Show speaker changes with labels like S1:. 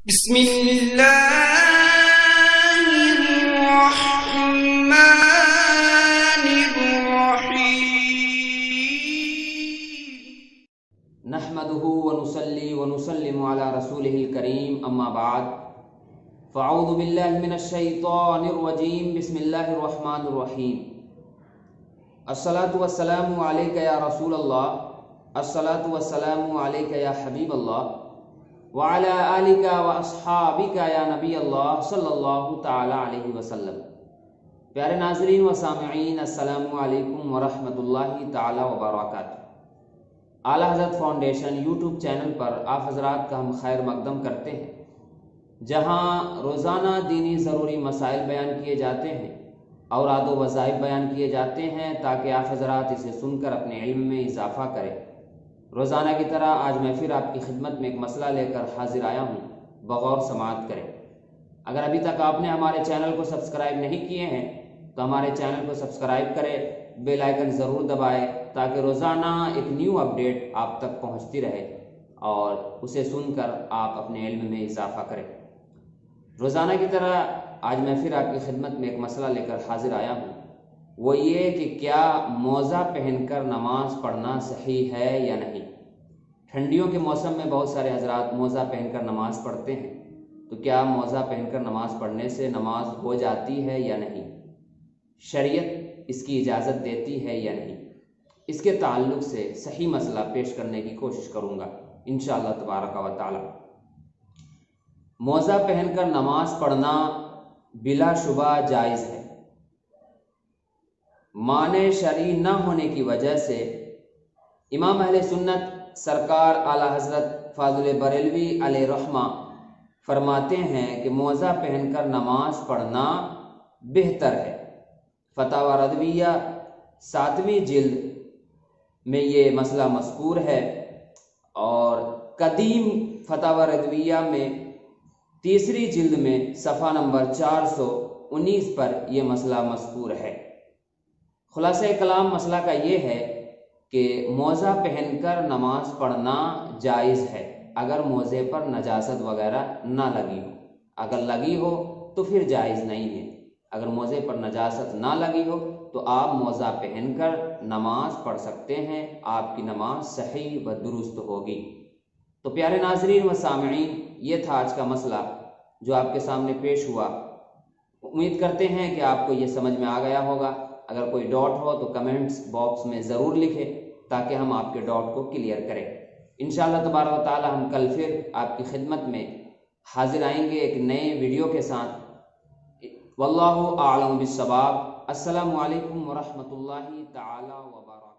S1: بسم اللہ الرحمن الرحیم
S2: نحمده ونصلي ونسلم على رسوله الكريم اما بعد فاعوذ بالله من الشيطان الرجيم بسم الله الرحمن الرحيم الصلاة والسلام عليك يا رسول الله الصلاة والسلام عليك يا حبيب الله وعلى آلك واصحابك یا نبی اللہ صلی اللہ تعالی علیہ وسلم۔ پیارے ناظرین و سامعین، السلام علیکم ورحمۃ اللہ تعالی وبرکاتہ۔ اعلیٰ حضرت فاؤنڈیشن یوٹیوب چینل پر آپ حضرات کا ہم خیر مقدم کرتے ہیں، جہاں روزانہ دینی ضروری مسائل بیان کیے جاتے ہیں، اوراد و وظائف بیان کیے جاتے ہیں، تاکہ آپ حضرات اسے سن کر اپنے علم میں اضافہ کریں۔ روزانہ کی طرح آج میں پھر آپ کی خدمت میں ایک مسئلہ لے کر حاضر آیا ہوں، بغور سماعت کریں۔ اگر ابھی تک آپ نے ہمارے چینل کو سبسکرائب نہیں کیے ہیں تو ہمارے چینل کو سبسکرائب کریں، بیل آئیکن ضرور دبائیں تاکہ روزانہ ایک نیو اپڈیٹ آپ تک پہنچتی رہے اور اسے سن کر آپ اپنے علم میں اضافہ کریں۔ روزانہ کی طرح آج میں پھر آپ کی خدمت میں ایک مسئلہ لے کر حاضر آیا ہوں، وہ یہ کہ کیا موزہ پہن کر نماز پڑھنا صحیح ہے یا نہیں۔ ٹھنڈیوں کے موسم میں بہت سارے حضرات موزہ پہن کر نماز پڑھتے ہیں، تو کیا موزہ پہن کر نماز پڑھنے سے نماز ہو جاتی ہے یا نہیں؟ شریعت اس کی اجازت دیتی ہے یا نہیں؟ اس کے تعلق سے صحیح مسئلہ پیش کرنے کی کوشش کروں گا انشاءاللہ تبارک و تعالی۔ موزہ پہن کر نماز پڑھنا بلا شبہ جائز ہے۔ معنی شرعی نہ ہونے کی وجہ سے امام اہل سنت سرکار اعلیٰ حضرت فاضل بریلوی علیہ رحمہ فرماتے ہیں کہ موزہ پہن کر نماز پڑھنا بہتر ہے۔ فتاوی رضویہ 7ویں جلد میں یہ مسئلہ مذکور ہے، اور قدیم فتاوی رضویہ میں 3ری جلد میں صفحہ نمبر 419 پر یہ مسئلہ مذکور ہے۔ خلاصہ کلام مسئلہ کا یہ ہے کہ موزہ پہن کر نماز پڑھنا جائز ہے اگر موزے پر نجاست وغیرہ نہ لگی ہو۔ اگر لگی ہو تو پھر جائز نہیں ہے۔ اگر موزے پر نجاست نہ لگی ہو تو آپ موزہ پہن کر نماز پڑھ سکتے ہیں، آپ کی نماز صحیح و درست ہوگی۔ تو پیارے ناظرین و سامعین، یہ تھا آج کا مسئلہ جو آپ کے سامنے پیش ہوا۔ امید کرتے ہیں کہ آپ کو یہ سمجھ میں آ گیا ہوگا۔ اگر کوئی ڈاٹ ہو تو کمنٹس باکس میں ضرور لکھیں تاکہ ہم آپ کے ڈاٹ کو کلیئر کریں۔ انشاءاللہ تبارک و تعالی ہم کل پھر آپ کی خدمت میں حاضر آئیں گے ایک نئے ویڈیو کے ساتھ۔ واللہ اعلم بالصواب۔ السلام علیکم ورحمۃ اللہ تعالی وبرکاتہ۔